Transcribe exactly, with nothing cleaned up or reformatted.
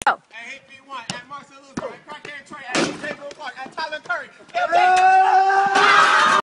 At H B one, at Marcel Luther, at Crackhead Trey, at J. Clark, at Tyler Curry.